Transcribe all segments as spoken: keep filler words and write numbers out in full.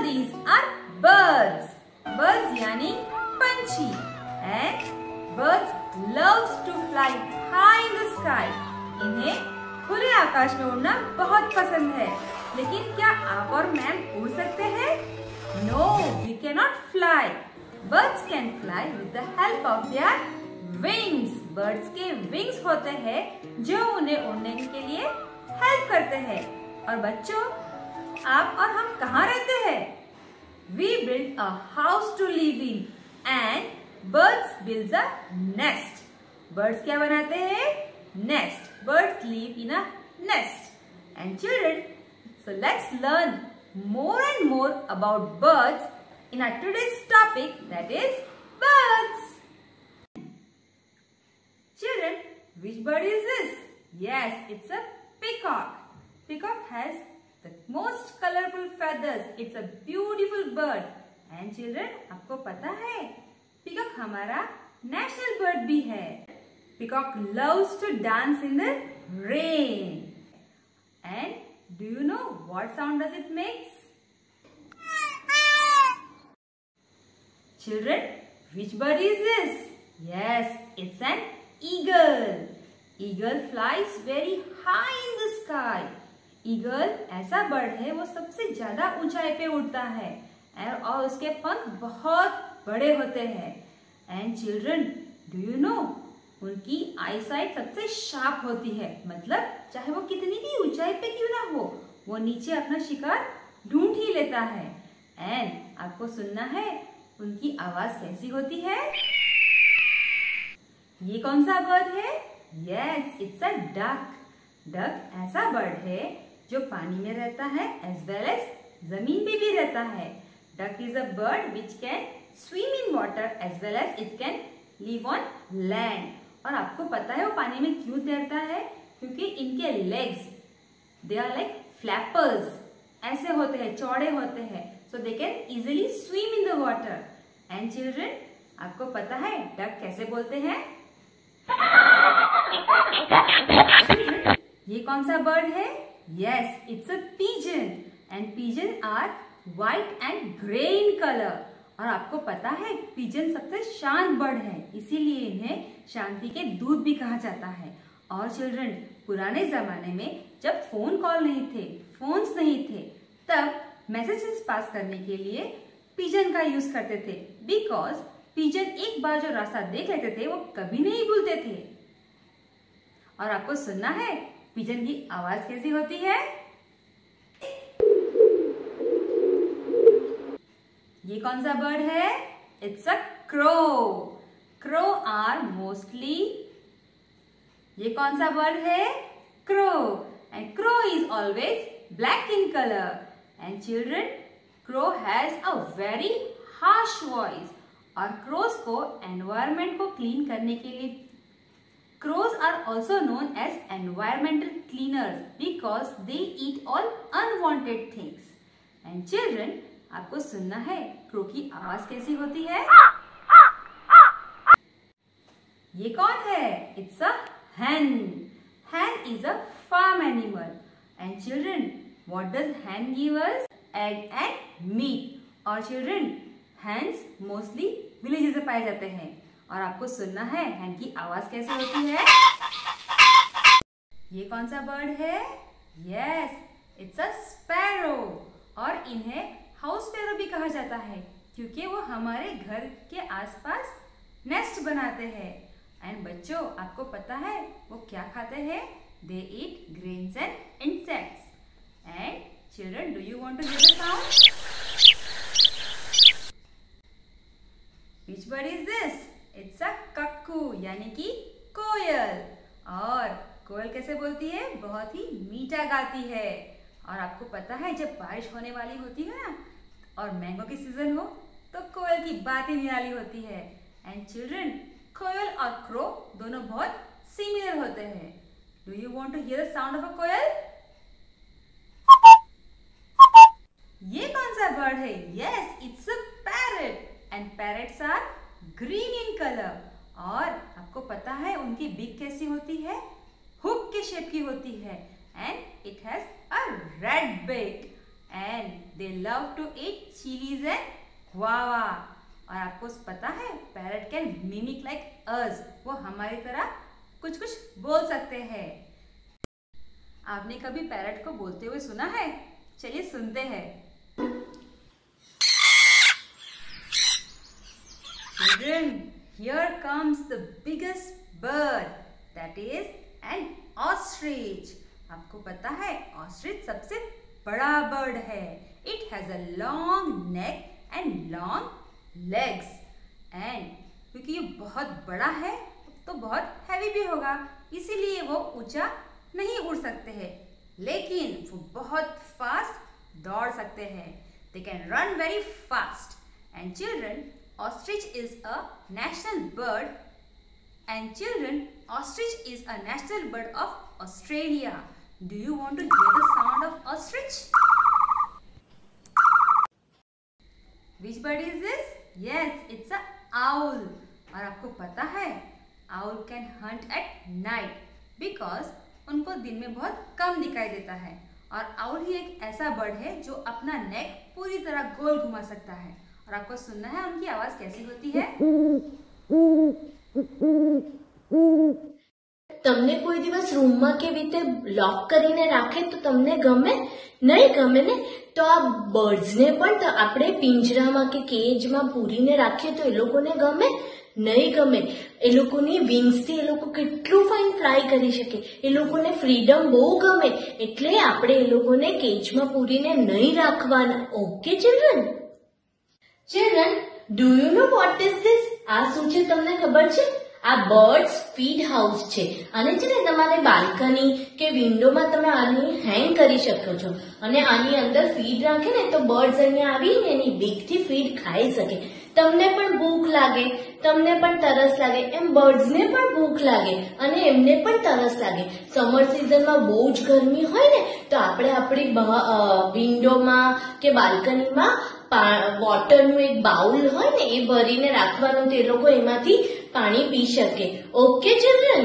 these are birds. Birds यानी पंछी. And birds loves to fly high in the sky. इन्हें खुले आकाश में उड़ना बहुत पसंद है. लेकिन क्या आप और मैं उड़ सकते हैं? No, we cannot fly. Birds can fly with the help of their wings. Birds के wings होते हैं जो उन्हें उड़ने के लिए हेल्प करते हैं. और बच्चों, आप और हम कहाँ रहते हैं? We build a house to live in and birds build a nest. Birds क्या बनाते हैं? Nest. Birds live in a nest. And children, so let's learn more and more about birds in our today's topic, that is birds. Children, which bird is this? Yes, it's a peacock. Peacock has the most colorful feathers. It's a beautiful bird. And children, आपको पता है peacock हमारा national bird भी है. Peacock loves to dance in the rain. And do you know what sound does it make? Children, which bird is this? Yes, it's an eagle. Eagle flies very high in the sky. Eagle ऐसा bird है वो सबसे ज्यादा ऊंचाई पे उड़ता है और उसके पंख बहुत बड़े होते हैं. And children, do you know? उनकी आई साइट सबसे शार्प होती है. मतलब चाहे वो कितनी भी ऊंचाई पे क्यों ना हो, वो नीचे अपना शिकार ढूंढ ही लेता है. एंड आपको सुनना है उनकी आवाज कैसी होती है? ये कौन सा बर्ड है? Yes, it's a duck. Duck ऐसा बर्ड है जो पानी में रहता है एज वेल एज जमीन पे भी रहता है. Duck is a bird which can swim in water as well as it can live on land. और आपको पता है वो पानी में क्यों तैरता है? क्योंकि इनके legs they are like flappers. ऐसे होते हैं, चौड़े होते हैं, so they can easily swim in the water. And children, आपको पता है डक कैसे बोलते हैं? ये कौन सा बर्ड है? Yes, it's a pigeon. And pigeon are white and grey in colour. और आपको पता है पिजन सबसे शांत बर्ड है, इसीलिए इन्हें शांति के दूत भी कहा जाता है. और चिल्ड्रन, पुराने जमाने में जब फोन कॉल नहीं थे, फोन्स नहीं थे, तब मैसेजेस पास करने के लिए पिजन का यूज करते थे. बिकॉज पिजन एक बार जो रास्ता देख लेते थे वो कभी नहीं भूलते थे. और आपको सुनना है पिजन की आवाज कैसी होती है? ये कौन सा बर्ड है? It's a crow. Crow are mostly. ये कौन सा बर्ड है? Crow. And crow is always black in colour. And children, crow has a very harsh voice. और क्रोस को एनवायरमेंट को क्लीन करने के लिए, crows are also known as environmental cleaners because they eat all unwanted things. And children, आपको सुनना है crow की आवाज कैसी होती है? ये कौन है? It's a hen. Hen is a farm animal. And children, what does hen give us? Egg and meat. और children, hens mostly villages में पाए जाते हैं. और आपको सुनना है hen की आवाज कैसे होती है? ये कौन सा बर्ड है? Yes, it's a sparrow. और इन्हें हाउस स्पैरो भी कहा जाता है क्योंकि वो हमारे घर के आसपास नेस्ट बनाते हैं. एंड बच्चों, आपको पता है वो क्या खाते हैं? They eat grains and insects. And children, do you want to hear the sound? Which bird is this? It's a cuckoo यानी कि कोयल. और कोयल कैसे बोलती है? बहुत ही मीठा गाती है. और आपको पता है जब बारिश होने वाली होती है ना और मैंगो की सीजन हो तो कोयल की बात ही निराली होती है. एंड चिल्ड्रन, कोयल और क्रो दोनों बहुत सिमिलर होते हैं. Do you want to hear the sound of a koyal? ये कौन सा बर्ड है? Yes, it's a parrot. And parrots are green in colour. और आपको पता है उनकी बीक कैसी होती है? हुक के शेप की होती है. And it has a red beak. and they love to eat chilies and guava. और आपको पता है parrot can mimic like us, वो हमारी तरह कुछ कुछ बोल सकते हैं। आपने कभी पैरट को बोलते हुए सुना है? चलिए सुनते हैं। Children, here comes the biggest bird, that is an ostrich. आपको पता है ऑस्ट्रिच सबसे बड़ा बर्ड है। It has a long neck and long legs. And क्योंकि ये बहुत बड़ा है तो बहुत हैवी भी होगा, इसीलिए वो ऊंचा नहीं उड़ सकते हैं, लेकिन वो बहुत फास्ट दौड़ सकते हैं। They can run very fast. And children, ostrich is a national bird. And children, ostrich is a national bird of Australia. Do you want to hear the sound of ostrich? Which bird is this? Yes, it's a owl. और आपको पता है owl can hunt at night because उनको दिन में बहुत कम दिखाई देता है। और owl ही एक ऐसा बर्ड है जो अपना नेक पूरी तरह गोल घुमा सकता है। और आपको सुनना है उनकी आवाज कैसी होती है। તમને કોઈ દિવસ રૂમમાં કેવી રીતે લોક કરીને રાખે તો તમને ગમે? નહીં ગમે ને? તો આ બર્ડ્સને પણ તો આપણે પિંજરામાં કે કેજમાં પૂરીને રાખીએ તો એ લોકોને ગમે? નહીં ગમે. એ લોકોની વિંગ્સથી એ લોકો કેટલું ફાઇન ફ્લાય કરી શકે. એ લોકોને ફ્રીડમ બહુ ગમે, એટલે આપણે એ લોકોને કેજમાં પૂરીને નહીં રાખવાના. Okay children? Children, do you know what is this? આ શું છે તમને ખબર છે? આ બર્ડ્સ ફીડ હાઉસ છે, અને છે ને તમારે બાલ્કની કે વિન્ડોમાં તમે આની હેંગ કરી શકો છો, અને આની અંદર ફીડ રાખે ને તો બર્ડ્સ અહીંયા આવીને એની બીકથી ફીડ ખાઈ શકે. તમને પણ ભૂખ લાગે, તમને પણ તરસ લાગે, એમ બર્ડ્સને પણ ભૂખ લાગે અને એમને પણ તરસ લાગે. સમર સિઝનમાં બહુ જ ગરમી હોય ને તો આપણે આપણી વિન્ડોમાં કે બાલ્કનીમાં વોટરનું એક બાઉલ હોય ને એ ભરીને રાખવાનું, તો એ લોકો એમાંથી પાણી પી શકે. Okay children?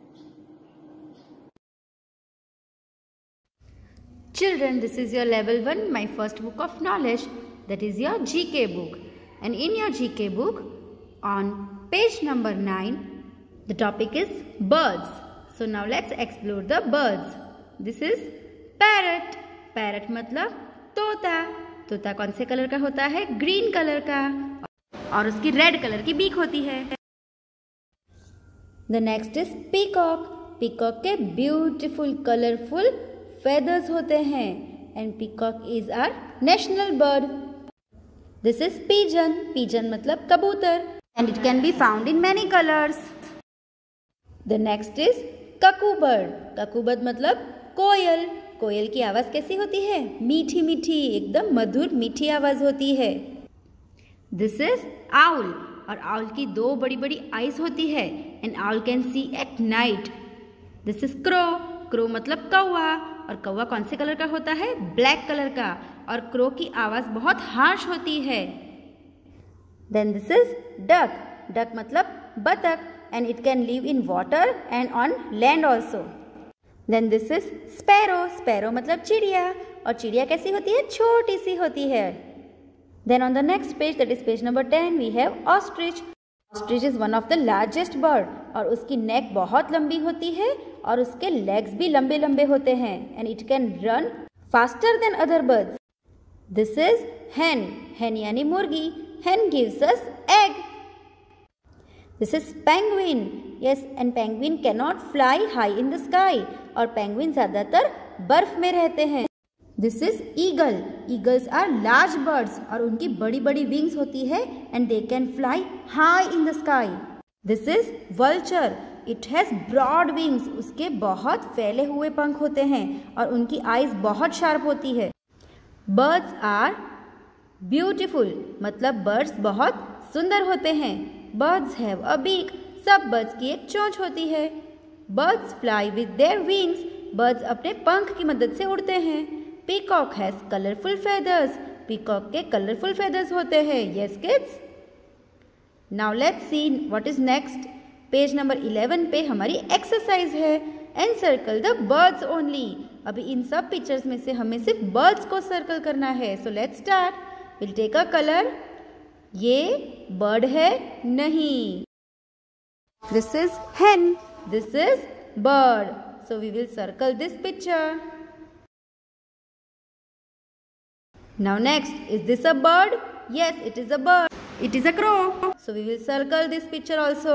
Children, this is your level one, my first book of knowledge, that is your G K book. And in your G K book, on page number nine, the topic is birds. So now let's explore the birds. This is parrot. Parrot मतलब तोता. तोता कौन से colour का होता है? Green colour का, और उसकी रेड कलर की बीक होती है। The next is peacock. Peacock के ब्यूटीफुल कलरफुल फेदर्स होते हैं, and peacock is our national bird. This is pigeon. Pigeon मतलब कबूतर, and it can be found in many colours. The next is cuckoo bird. Cuckoo bird मतलब कोयल। कोयल की आवाज कैसी होती है? मीठी मीठी, एकदम मधुर मीठी आवाज होती है। दिस इज आउल, और आउल की दो बड़ी बड़ी आईज होती है, and owl can see at night. This is crow. Crow मतलब कौवा, और कौवा कौन से कलर का होता है? ब्लैक कलर का, और क्रो की आवाज बहुत हार्श होती है। Then this is duck. Duck मतलब बतख, and it can live in water and on land also. Then this is sparrow. Sparrow मतलब चिड़िया, और चिड़िया कैसी होती है? छोटी सी होती है। Then on the next page, that is page number ten, we have ostrich. Ostrich is one of the largest bird, और उसकी नेक बहुत लंबी होती है, और उसके लेग्स भी लंबे लंबे होते हैं, and it can run faster than other birds. This is hen। hen यानी मुर्गी। hen gives us egg। This is penguin. Yes, and penguin cannot fly high in the sky. और penguin ज़्यादातर बर्फ में रहते हैं। This is eagle. Eagles are large birds, और उनकी बड़ी बड़ी wings होती है, and they can fly high in the sky. This is vulture. It has broad wings. उसके बहुत फैले हुए पंख होते हैं, और उनकी eyes बहुत sharp होती है। Birds are beautiful. मतलब birds बहुत सुंदर होते हैं। Birds have a beak. सब birds की एक चोंच होती है। Birds fly with their wings. Birds अपने पंख की मदद से उड़ते हैं। Peacock has colorful feathers. Peacock के colorful feathers होते हैं। Yes kids? Now let's see what is next. Page number eleven पे हमारी एक्सरसाइज है। Encircle the birds only. अभी इन सब पिक्चर्स में से हमें सिर्फ बर्ड्स को सर्कल करना है. So let's start. Will take a colour. ये बर्ड है नहीं. This is hen. This is bird. So we will circle this picture. Now next, is this a bird? Yes, it is a bird. It is a crow. So we will circle this picture also.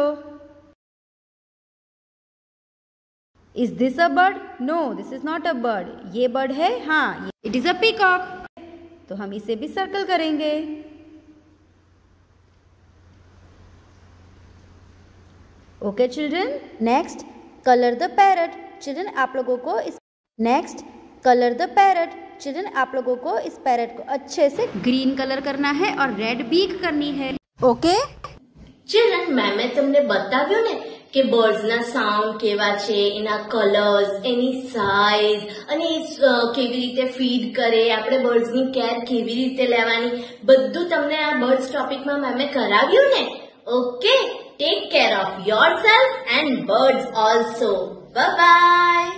Is this a bird? No, this is not a bird. ये bird है? हाँ. It is a peacock. तो हम इसे भी circle करेंगे. Okay children. Next, color the parrot. Children आप लोगों को इस next colour the parrot. Children आप लोगों को इस पैरट को अच्छे से ग्रीन कलर करना है और रेड बीक करनी है. ओके ચિલ્ડ્રન મેમે તમને બતાવ્યું ને કે બર્ડ્સ ના સાઉન્ડ કેવા છે, એના કલર્સ, એની સાઇઝ અને કેવી રીતે ફીડ કરે, આપણે બર્ડ્સ ની કેર કેવી રીતે લેવાની, બધું તમને આ બર્ડ્સ ટોપિકમાં મેમે કરાવ્યું ને. Okay, take care of yourself and birds also. Bye by.